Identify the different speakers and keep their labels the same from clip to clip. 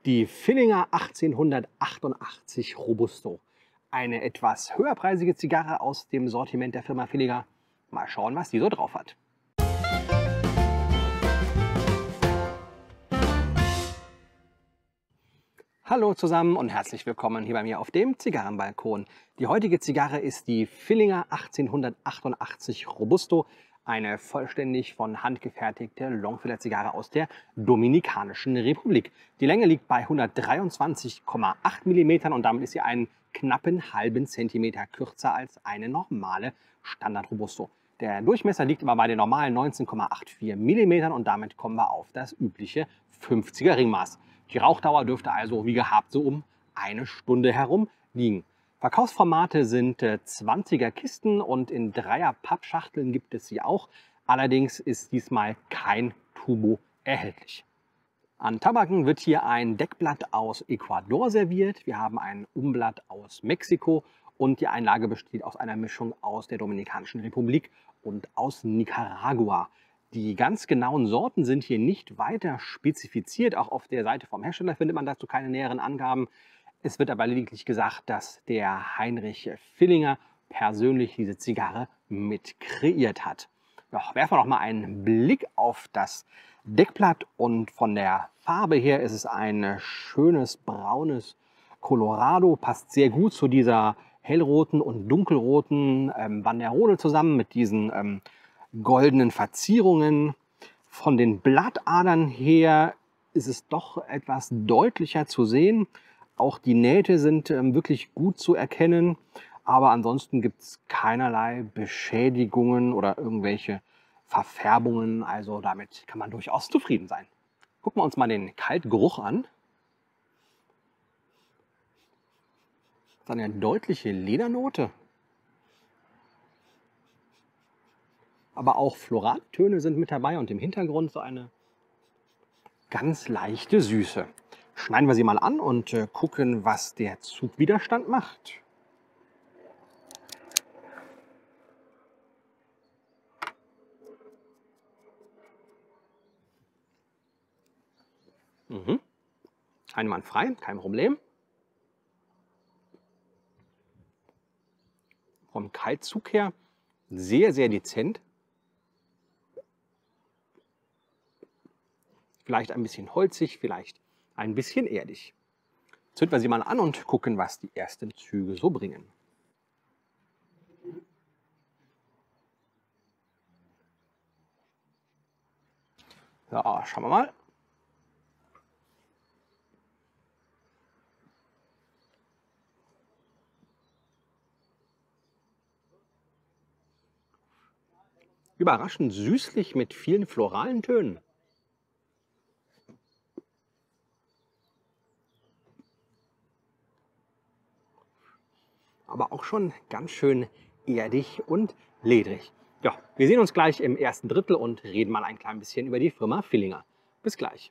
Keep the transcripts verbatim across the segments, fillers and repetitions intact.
Speaker 1: Die Villinger achtzehnhundertachtundachtzig Robusto. Eine etwas höherpreisige Zigarre aus dem Sortiment der Firma Villinger. Mal schauen, was die so drauf hat. Hallo zusammen und herzlich willkommen hier bei mir auf dem Zigarrenbalkon. Die heutige Zigarre ist die Villinger achtzehnhundertachtundachtzig Robusto. Eine vollständig von Hand gefertigte Longfiller-Zigarre aus der Dominikanischen Republik. Die Länge liegt bei hundertdreiundzwanzig Komma acht Millimeter und damit ist sie einen knappen halben Zentimeter kürzer als eine normale Standard-Robusto. Der Durchmesser liegt aber bei den normalen neunzehn Komma vierundachtzig Millimeter und damit kommen wir auf das übliche fünfziger Ringmaß. Die Rauchdauer dürfte also wie gehabt so um eine Stunde herum liegen. Verkaufsformate sind zwanziger Kisten und in Dreier Pappschachteln gibt es sie auch. Allerdings ist diesmal kein Tubo erhältlich. An Tabaken wird hier ein Deckblatt aus Ecuador serviert. Wir haben ein Umblatt aus Mexiko und die Einlage besteht aus einer Mischung aus der Dominikanischen Republik und aus Nicaragua. Die ganz genauen Sorten sind hier nicht weiter spezifiziert. Auch auf der Seite vom Hersteller findet man dazu keine näheren Angaben. Es wird aber lediglich gesagt, dass der Heinrich Villinger persönlich diese Zigarre mit kreiert hat. Ja, werfen wir noch mal einen Blick auf das Deckblatt und von der Farbe her ist es ein schönes braunes Colorado. Passt sehr gut zu dieser hellroten und dunkelroten ähm, Banderole zusammen mit diesen ähm, goldenen Verzierungen. Von den Blattadern her ist es doch etwas deutlicher zu sehen. Auch die Nähte sind ähm, wirklich gut zu erkennen, aber ansonsten gibt es keinerlei Beschädigungen oder irgendwelche Verfärbungen. Also damit kann man durchaus zufrieden sein. Gucken wir uns mal den Kaltgeruch an. Das ist eine deutliche Ledernote. Aber auch Floraltöne sind mit dabei und im Hintergrund so eine ganz leichte Süße. Schneiden wir sie mal an und äh, gucken, was der Zugwiderstand macht. Mhm. Einwandfrei, kein Problem. Vom Kaltzug her sehr, sehr dezent. Vielleicht ein bisschen holzig, vielleicht ein bisschen erdig. Zünden wir sie mal an und gucken, was die ersten Züge so bringen. So, schauen wir mal. Überraschend süßlich mit vielen floralen Tönen. Aber auch schon ganz schön erdig und ledrig. Ja, wir sehen uns gleich im ersten Drittel und reden mal ein klein bisschen über die Firma Villinger. Bis gleich.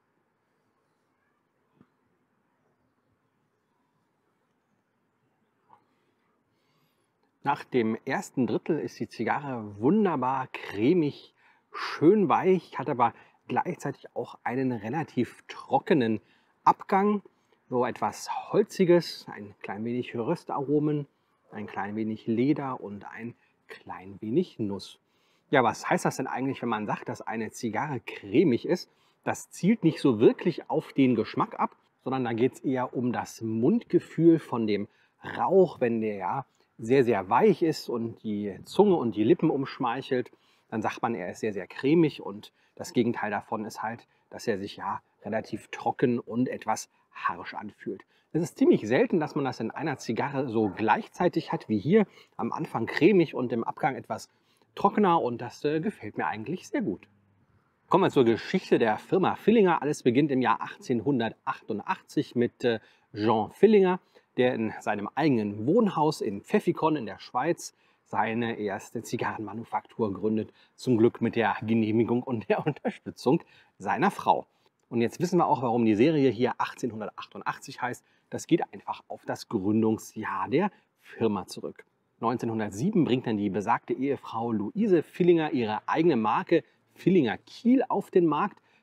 Speaker 1: Nach dem ersten Drittel ist die Zigarre wunderbar cremig, schön weich, hat aber gleichzeitig auch einen relativ trockenen Abgang. So etwas Holziges, ein klein wenig Röstaromen, ein klein wenig Leder und ein klein wenig Nuss. Ja, was heißt das denn eigentlich, wenn man sagt, dass eine Zigarre cremig ist? Das zielt nicht so wirklich auf den Geschmack ab, sondern da geht es eher um das Mundgefühl von dem Rauch. Wenn der ja sehr, sehr weich ist und die Zunge und die Lippen umschmeichelt, dann sagt man, er ist sehr, sehr cremig und das Gegenteil davon ist halt, dass er sich ja relativ trocken und etwas harsch anfühlt. Es ist ziemlich selten, dass man das in einer Zigarre so gleichzeitig hat wie hier. Am Anfang cremig und im Abgang etwas trockener und das äh, gefällt mir eigentlich sehr gut. Kommen wir zur Geschichte der Firma Villinger. Alles beginnt im Jahr achtzehnhundertachtundachtzig mit äh, Jean Villinger, der in seinem eigenen Wohnhaus in Pfäffikon in der Schweiz seine erste Zigarrenmanufaktur gründet. Zum Glück mit der Genehmigung und der Unterstützung seiner Frau. Und jetzt wissen wir auch, warum die Serie hier achtzehnhundertachtundachtzig heißt. Das geht einfach auf das Gründungsjahr der Firma zurück. neunzehnhundertsieben bringt dann die besagte Ehefrau Luise Villinger ihre eigene Marke Villinger Kiel auf den Markt.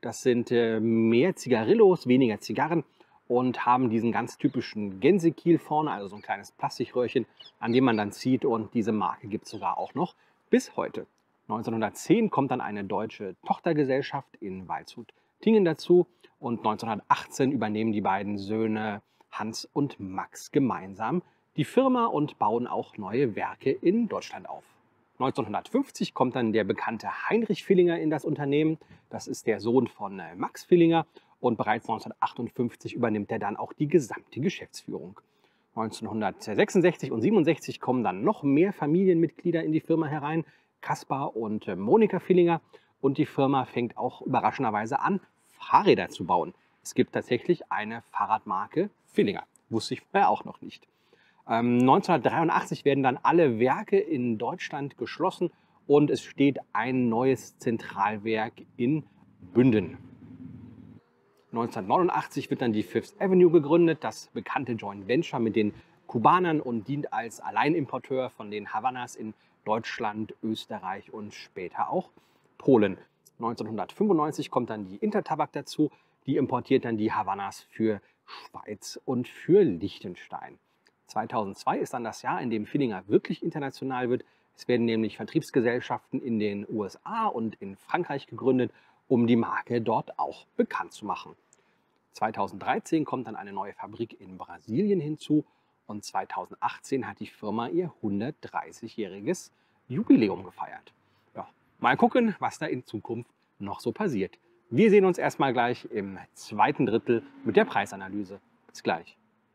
Speaker 1: Das sind äh, mehr Zigarillos, weniger Zigarren und haben diesen ganz typischen Gänsekiel vorne, also so ein kleines Plastikröhrchen, an dem man dann zieht. Und diese Marke gibt es sogar auch noch bis heute. neunzehnhundertzehn kommt dann eine deutsche Tochtergesellschaft in Waldshut-Tiengen dazu und neunzehnhundertachtzehn übernehmen die beiden Söhne Hans und Max gemeinsam die Firma und bauen auch neue Werke in Deutschland auf. neunzehnhundertfünfzig kommt dann der bekannte Heinrich Villinger in das Unternehmen. Das ist der Sohn von Max Villinger und bereits neunzehnhundertachtundfünfzig übernimmt er dann auch die gesamte Geschäftsführung. neunzehnhundertsechsundsechzig und siebenundsechzig kommen dann noch mehr Familienmitglieder in die Firma herein, Kaspar und Monika Villinger, und die Firma fängt auch überraschenderweise an, Fahrräder zu bauen. Es gibt tatsächlich eine Fahrradmarke Villinger, wusste ich vorher auch noch nicht. Ähm, neunzehnhundertdreiundachtzig werden dann alle Werke in Deutschland geschlossen und es steht ein neues Zentralwerk in Bünden. neunzehnhundertneunundachtzig wird dann die Fifth Avenue gegründet, das bekannte Joint Venture mit den Kubanern, und dient als Alleinimporteur von den Havanas in Deutschland, Österreich und später auch Polen. neunzehnhundertfünfundneunzig kommt dann die Intertabak dazu, die importiert dann die Havanas für Schweiz und für Liechtenstein. zweitausendzwei ist dann das Jahr, in dem Villinger wirklich international wird. Es werden nämlich Vertriebsgesellschaften in den U S A und in Frankreich gegründet, um die Marke dort auch bekannt zu machen. zweitausenddreizehn kommt dann eine neue Fabrik in Brasilien hinzu und zweitausendachtzehn hat die Firma ihr hundertdreißigjähriges Jubiläum gefeiert. Ja, mal gucken, was da in Zukunft noch so passiert. Wir sehen uns erstmal gleich im zweiten Drittel mit der Preisanalyse. Bis gleich.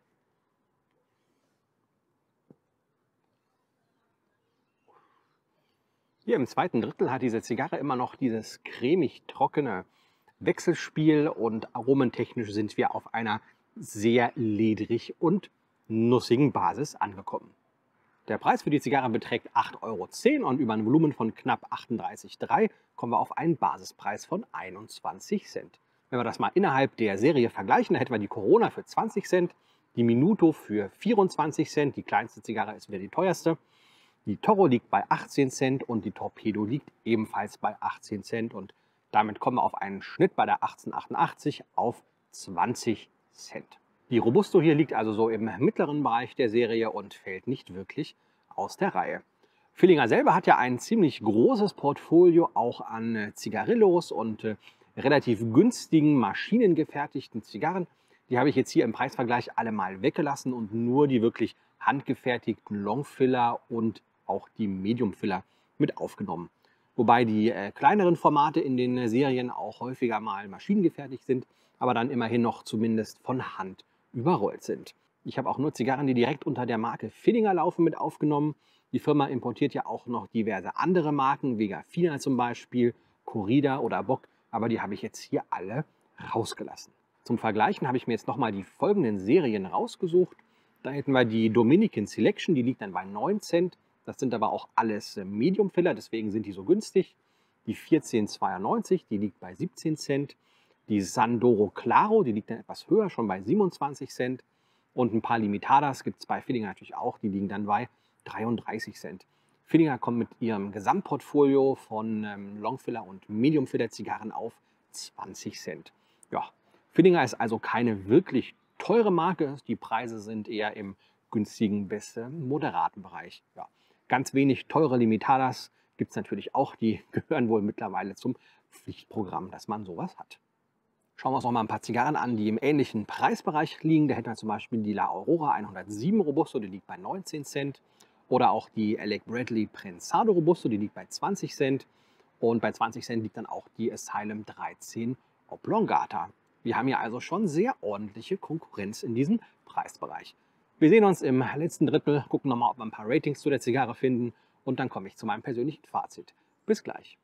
Speaker 1: Hier im zweiten Drittel hat diese Zigarre immer noch dieses cremig-trockene Wechselspiel und aromentechnisch sind wir auf einer sehr ledrig und nussigen Basis angekommen. Der Preis für die Zigarre beträgt acht Euro zehn und über ein Volumen von knapp achtunddreißig Komma drei kommen wir auf einen Basispreis von einundzwanzig Cent. Wenn wir das mal innerhalb der Serie vergleichen, dann hätten wir die Corona für zwanzig Cent, die Minuto für vierundzwanzig Cent, die kleinste Zigarre ist wieder die teuerste. Die Toro liegt bei achtzehn Cent und die Torpedo liegt ebenfalls bei achtzehn Cent und damit kommen wir auf einen Schnitt bei der achtzehnhundertachtundachtzig auf zwanzig Cent. Die Robusto hier liegt also so im mittleren Bereich der Serie und fällt nicht wirklich aus der Reihe. Villinger selber hat ja ein ziemlich großes Portfolio auch an Zigarillos und äh, relativ günstigen maschinengefertigten Zigarren. Die habe ich jetzt hier im Preisvergleich alle mal weggelassen und nur die wirklich handgefertigten Longfiller und auch die Mediumfiller mit aufgenommen. Wobei die äh, kleineren Formate in den äh, Serien auch häufiger mal maschinengefertigt sind, aber dann immerhin noch zumindest von Hand überrollt sind. Ich habe auch nur Zigarren, die direkt unter der Marke Villinger laufen, mit aufgenommen. Die Firma importiert ja auch noch diverse andere Marken, Vega Fina zum Beispiel, Corrida oder Bock, aber die habe ich jetzt hier alle rausgelassen. Zum Vergleichen habe ich mir jetzt nochmal die folgenden Serien rausgesucht. Da hätten wir die Dominican Selection, die liegt dann bei neun Cent. Das sind aber auch alles Medium-Filler, deswegen sind die so günstig. Die vierzehn zweiundneunzig, die liegt bei siebzehn Cent. Die Sandoro Claro, die liegt dann etwas höher, schon bei siebenundzwanzig Cent. Und ein paar Limitadas gibt es bei Villinger natürlich auch, die liegen dann bei dreiunddreißig Cent. Villinger kommt mit ihrem Gesamtportfolio von ähm, Longfiller und Mediumfiller Zigarren auf zwanzig Cent. Ja, Villinger ist also keine wirklich teure Marke. Die Preise sind eher im günstigen bis äh, moderaten Bereich. Ja. Ganz wenig teure Limitadas gibt es natürlich auch. Die gehören wohl mittlerweile zum Pflichtprogramm, dass man sowas hat. Schauen wir uns noch mal ein paar Zigarren an, die im ähnlichen Preisbereich liegen. Da hätten wir zum Beispiel die La Aurora hundertsieben Robusto, die liegt bei neunzehn Cent. Oder auch die Alec Bradley Prensado Robusto, die liegt bei zwanzig Cent. Und bei zwanzig Cent liegt dann auch die Asylum dreizehn Oblongata. Wir haben hier also schon sehr ordentliche Konkurrenz in diesem Preisbereich. Wir sehen uns im letzten Drittel, gucken nochmal, ob wir ein paar Ratings zu der Zigarre finden und dann komme ich zu meinem persönlichen Fazit. Bis gleich.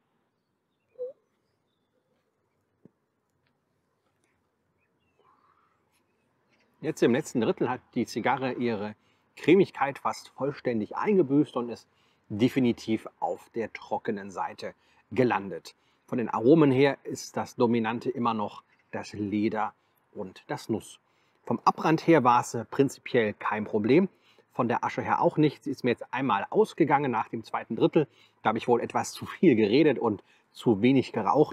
Speaker 1: Jetzt im letzten Drittel hat die Zigarre ihre Cremigkeit fast vollständig eingebüßt und ist definitiv auf der trockenen Seite gelandet. Von den Aromen her ist das Dominante immer noch das Leder und das Nuss. Vom Abrand her war es prinzipiell kein Problem, von der Asche her auch nicht. Sie ist mir jetzt einmal ausgegangen nach dem zweiten Drittel. Da habe ich wohl etwas zu viel geredet und zu wenig geraucht.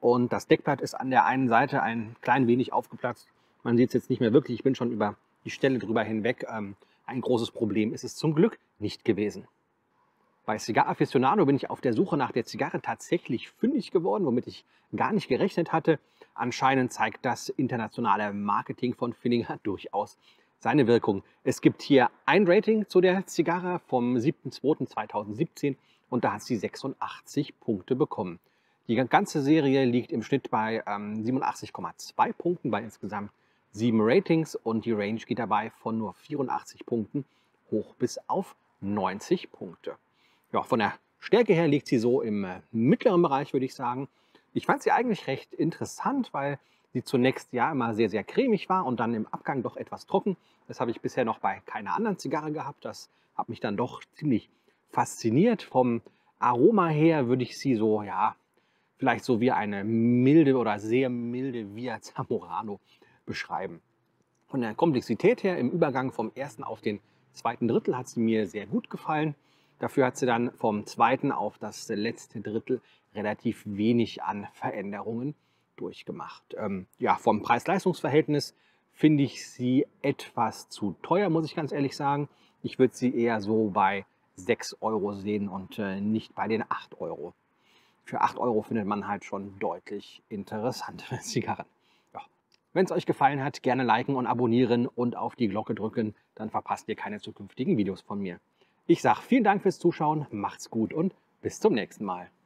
Speaker 1: Und das Deckblatt ist an der einen Seite ein klein wenig aufgeplatzt. Man sieht es jetzt nicht mehr wirklich, ich bin schon über die Stelle drüber hinweg. Ähm, ein großes Problem ist es zum Glück nicht gewesen. Bei Cigar Aficionado bin ich auf der Suche nach der Zigarre tatsächlich fündig geworden, womit ich gar nicht gerechnet hatte. Anscheinend zeigt das internationale Marketing von Fillinger durchaus seine Wirkung. Es gibt hier ein Rating zu der Zigarre vom siebten zweiten zweitausendsiebzehn und da hat sie sechsundachtzig Punkte bekommen. Die ganze Serie liegt im Schnitt bei ähm, siebenundachtzig Komma zwei Punkten bei insgesamt sieben Ratings und die Range geht dabei von nur vierundachtzig Punkten hoch bis auf neunzig Punkte. Ja, von der Stärke her liegt sie so im äh, mittleren Bereich, würde ich sagen. Ich fand sie eigentlich recht interessant, weil sie zunächst ja immer sehr, sehr cremig war und dann im Abgang doch etwas trocken. Das habe ich bisher noch bei keiner anderen Zigarre gehabt. Das hat mich dann doch ziemlich fasziniert. Vom Aroma her würde ich sie so, ja, vielleicht so wie eine milde oder sehr milde Via Zamorano beschreiben. Von der Komplexität her, im Übergang vom ersten auf den zweiten Drittel hat sie mir sehr gut gefallen. Dafür hat sie dann vom zweiten auf das letzte Drittel relativ wenig an Veränderungen durchgemacht. Ähm, ja, vom Preis-Leistungs-Verhältnis finde ich sie etwas zu teuer, muss ich ganz ehrlich sagen. Ich würde sie eher so bei sechs Euro sehen und äh, nicht bei den acht Euro. Für acht Euro findet man halt schon deutlich interessantere Zigarren. Ja. Wenn es euch gefallen hat, gerne liken und abonnieren und auf die Glocke drücken, dann verpasst ihr keine zukünftigen Videos von mir. Ich sage vielen Dank fürs Zuschauen, macht's gut und bis zum nächsten Mal.